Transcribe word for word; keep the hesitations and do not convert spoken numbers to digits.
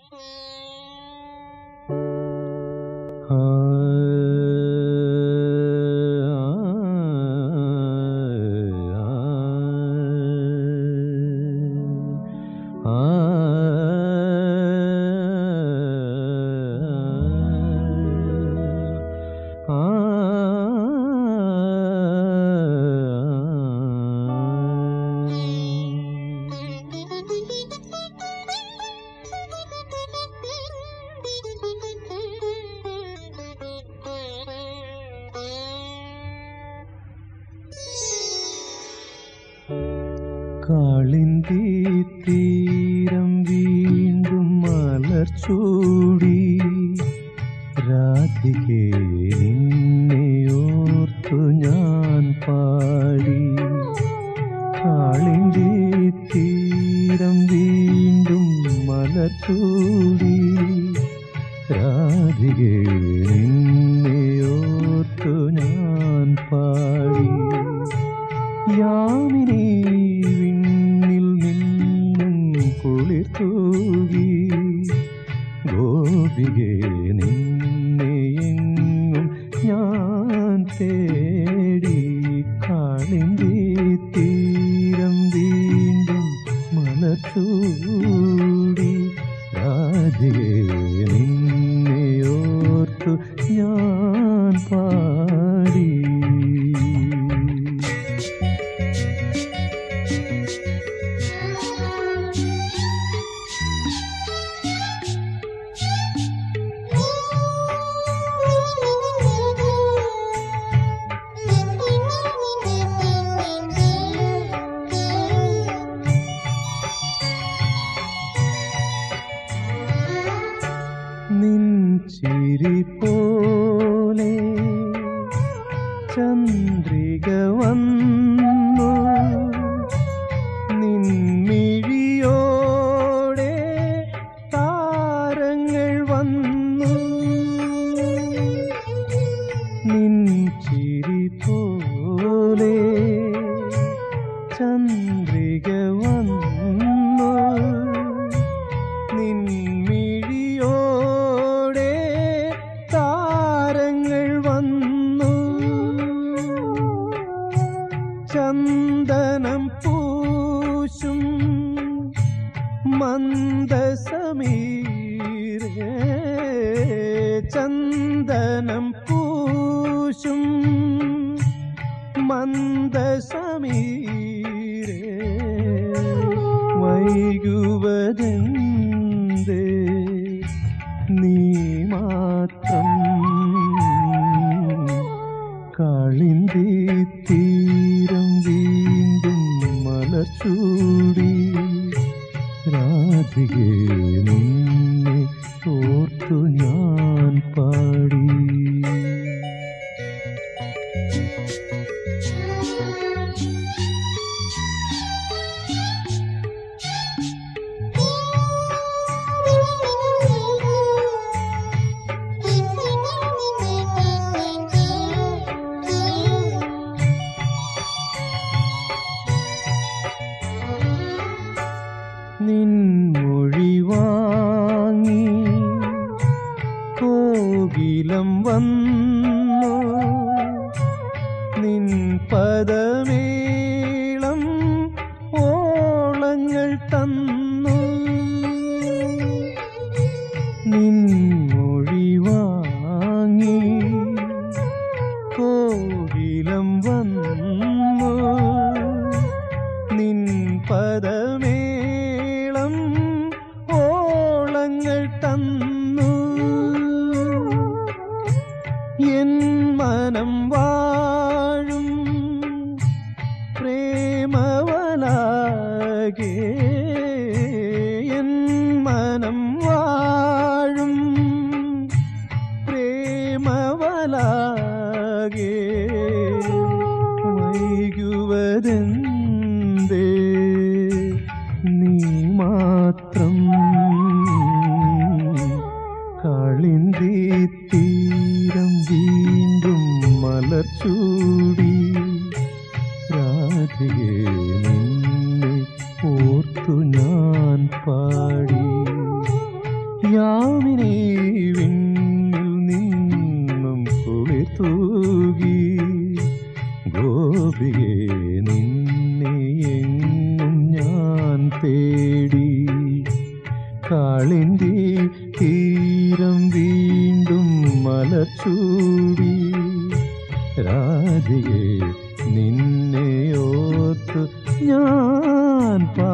കാളിന്തി തീരം വീണ്ടും മലർച്ചൂടി രാധികേ നിന്നെയോർത്തു ഞാൻ പാടി. കാളിന്തി തീരം വീണ്ടും മലർച്ചൂടി രാധികേ നിന്നെയോർത്തു ഞാൻ പാടി. യാമിനി വിണ്ണിൽ നിന്നും കുളിർത്തൂകി ഗോപികേ നിന്നെയെങ്ങും ഞാൻ തേടി. കാളിന്തി തീരം വീണ്ടും മലർച്ചൂടി രാധികേ നിന്നെയോർത്തു ഞാൻ പാടി. നിൻ ചിരി പോലെ ചന്ദ്രിക വന്നു നിൻമിഴിയോടെ താരങ്ങൾ വന്നു. നിൻ ചിരി പോലെ ചന്ദ്രിക വന്നു നിൻമിഴിയോടെ താരങ്ങൾ വന്നു. ചന്ദനം പൂശും മന്ദസമീരേ ചന്ദനം പൂശും മന്ദസമീരേ വൈകുവതെന്തേ നീ മാത്രം. കാളിന്തി തീരം വീണ്ടും മലർച്ചൂടി രാധികേ നിന്നെ ഓർത്തു ഞാൻ പാടി. നിൻമൊഴി വാങ്ങി കോകിലം വന്നു നിൻ പദമേളം ഓളങ്ങൾ തന്നു. നിൻമൊഴി വാങ്ങി കോകിലം വന്നു നിൻ പദമേളം ഓളങ്ങൾ തന്നു. എൻ മനം വാഴും പ്രേമവനാകെ എൻ മനം വാഴും പ്രേമവനാകെ വൈകുവതെന്തേ നീ മാത്രം. കാളിന്തി തീരം വീണ്ടും മലർച്ചൂടി രാധികേ നിന്നെ ഓർത്തു ഞാൻ പാടി. ഗോപികേ നിന്നെ എങ്ങും ഞാൻ തേടി കാളിന്തി തീരം വീണ്ടും മലർച്ചൂടി രാധികേ നിന്നെ ഓർത്ത് ഞാൻ